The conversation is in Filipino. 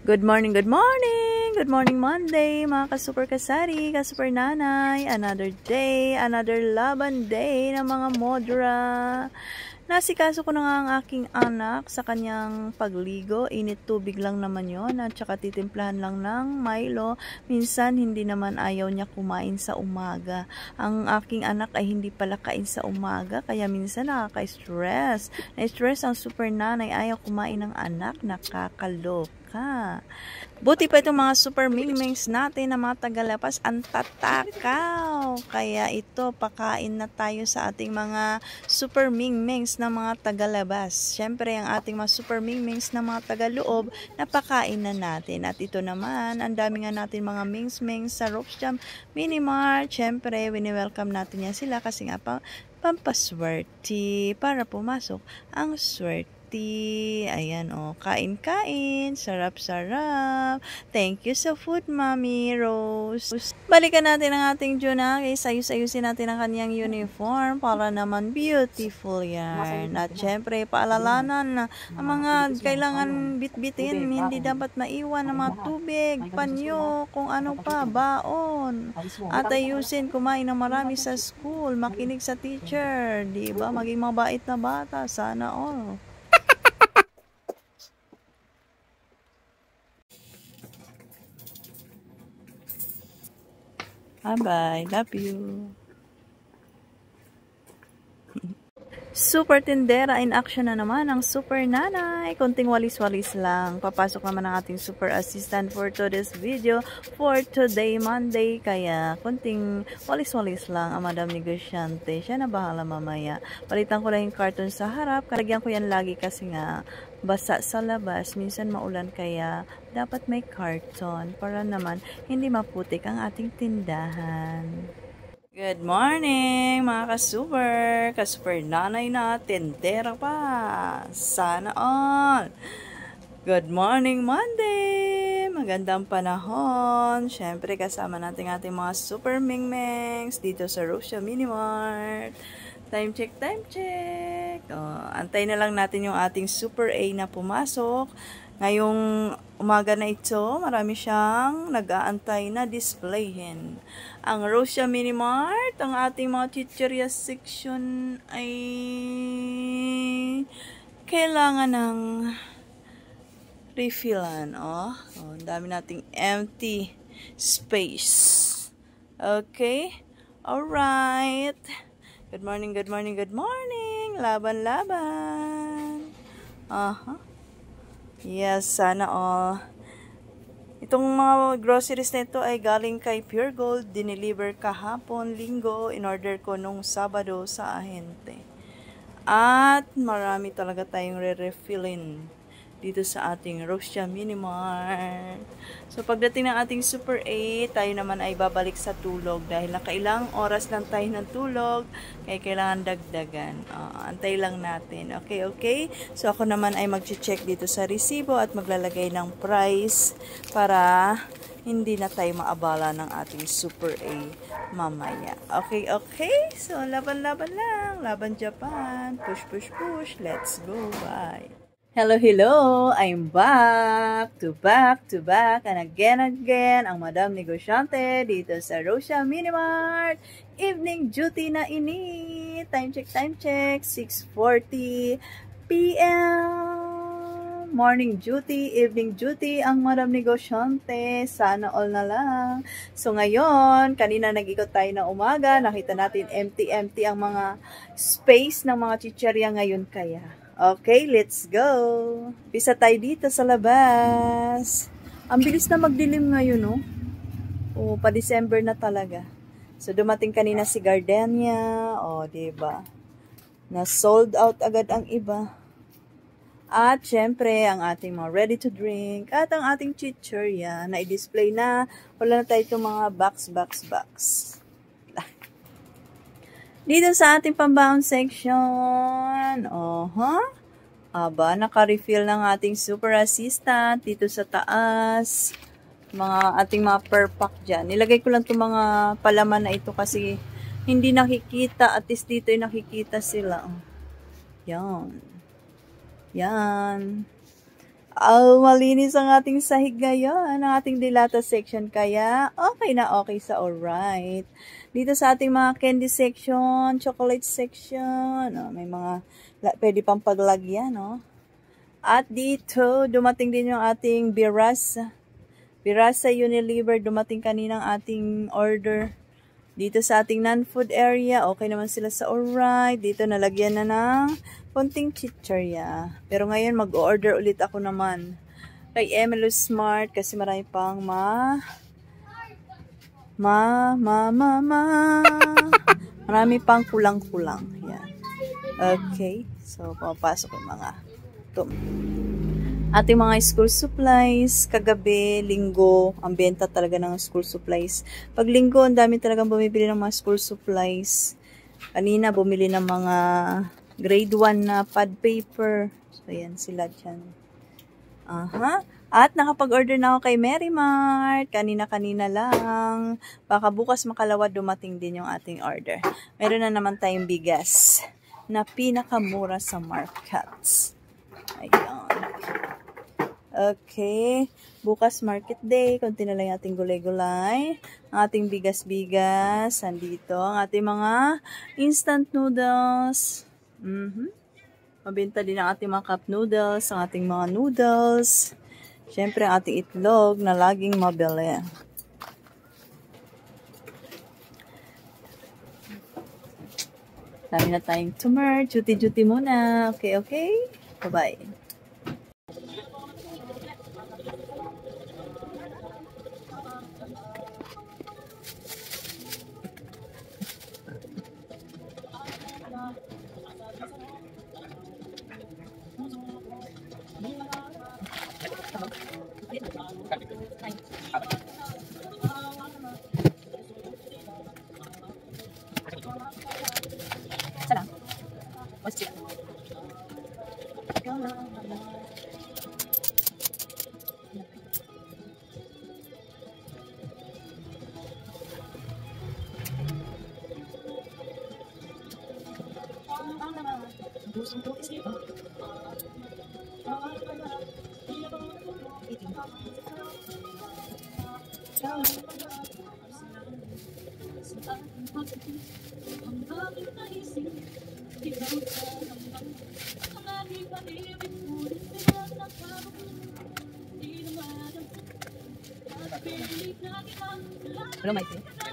Good morning, good morning! Good morning Monday, mga ka-super kasari, ka-super nanay. Another day, another laban day ng mga modra. Nasikaso ko na nga ang aking anak sa kanyang pagligo. Init tubig lang naman yon at saka titimplahan lang ng Milo. Minsan hindi naman ayaw niya kumain sa umaga. Ang aking anak ay hindi pala kain sa umaga, kaya minsan nakaka-stress. Na-stress ang super nanay, ayaw kumain ng anak, nakakaloka. Buti pa itong mga super mingmings natin na mga tagalapas ang tatakaw. Kaya ito, pakain na tayo sa ating mga super mingmings na mga tagalabas. Siyempre, ang ating mga super mingmings na mga tagaloob, napakain na natin. At ito naman, ang dami nga natin mga mings-mings sa Ropes Mini Mart. Siyempre, wini-welcome natin yan sila kasi nga pampaswerte para pumasok ang swerte. Ayan, oh, kain-kain, sarap-sarap. Thank you sa food, Mami Rose. Balikan natin ang ating Juna, guys. Ayus-ayusin natin ang kanyang uniform para naman beautiful yan. At syempre, paalalanan na ang mga kailangan bitbitin, hindi dapat maiwan ng mga tubig, panyo, kung ano pa, baon. At ayusin, kumain ng marami sa school, makinig sa teacher, diba? Maging mabait na bata, sana all. Bye-bye. Love you. Super tindera in action na naman ang super nanay. Konting walis-walis lang. Papasok naman ang ating super assistant for today's video for today Monday. Kaya konting walis-walis lang ang Madam Negosyante. Siya na bahala mamaya. Palitan ko lang yung carton sa harap. Kalagyan ko yan lagi kasi nga basa sa labas. Minsan maulan kaya dapat may carton para naman hindi maputik ang ating tindahan. Good morning mga ka-super nanay na tindera pa. Sana all. Good morning Monday. Magandang panahon. Syempre kasama natin ating mga super mingmengs dito sa Rosia Mini Mart. Time check, time check. Antay na lang natin yung ating Super A na pumasok. Ngayong umaga na ito, marami siyang nag-aantay na displayhin. Ang Rosia Mini Mart, ang ating mga chicheria section ay kailangan ng refillan. Ang dami nating empty space. Okay? Alright. Good morning, good morning, good morning. Laban-laban. Yes, sana all. Itong mga groceries nito ay galing kay Pure Gold. Dineliver kahapon, linggo. In-order ko nung Sabado sa ahente. At marami talaga tayong re-refillin dito sa ating Rosia Mini Mart. So pagdating ng ating Super 8, tayo naman ay babalik sa tulog dahil nakailang oras lang tayo ng tulog, kaya kailangan dagdagan. Antay lang natin. Okay? So ako naman ay mag-check dito sa resibo at maglalagay ng price para hindi na tayo maabala ng ating Super A mamaya. Okay? So laban-laban lang. Laban Japan. Push. Let's go. Bye. Hello, I'm back to back, and again, ang Madam Negosyante dito sa Rosia Mini Mart. Evening duty na ini. Time check, 6:40 p.m. Morning duty, evening duty ang Madam Negosyante. Sana all na lang. So ngayon, kanina nag-ikot tayo ng umaga, nakita natin empty ang mga space ng mga chicheria ngayon kaya. Okay, let's go. Pisa tayo dito sa labas. Ang bilis na magdilim ngayon, no? Pa December na talaga. So, dumating kanina si Gardenia. Diba? Na sold out agad ang iba. At, syempre, ang ating mga ready to drink. At ang ating chicheria na i-display na. Wala na tayo itong mga box. Dito sa ating pambaon section, naka-refill ng ating super assistant dito sa taas. Ating mga per pack dyan. Nilagay ko lang itong mga palaman na ito kasi hindi nakikita. At least dito ay nakikita sila. Yan. Malinis ang ating sahig ngayon, ang ating dilata section, kaya okay na okay sa alright. Dito sa ating mga candy section, chocolate section, may mga pwede pang paglagyan, no? At dito, dumating din yung ating Birasa. Birasa Unilever, dumating kaninang ating order. Dito sa ating non-food area, okay naman sila sa alright. Dito nalagyan na ng konting chichirya. Pero ngayon mag-order ulit ako naman kay Emily Smart kasi marami pang marami pang kulang-kulang. Yan. Okay. So, pumapasok yung mga ating mga school supplies. Kagabi, linggo, ang benta talaga ng school supplies. Pag linggo, ang dami talagang bumibili ng mga school supplies. Kanina, bumili ng mga grade 1 na pad paper. So, yan sila dyan. At nakapag-order na ako kay Mary Mart. Kanina-kanina lang. Baka bukas makalawa dumating din yung ating order. Meron na naman tayong bigas na pinakamura sa markets. Ayan. Okay. Bukas market day. Kunti na lang yung ating gulay-gulay. Ang ating bigas-bigas. Andito. Ang ating mga instant noodles. Mabenta din ang ating mga cup noodles. Ang ating mga noodles. Siyempre, ang ating itlog na laging mabili. Dami na tayong tumor. Duty-duty muna. Okay, okay? Bye-bye. Sana. What's it? Hello, Mikey.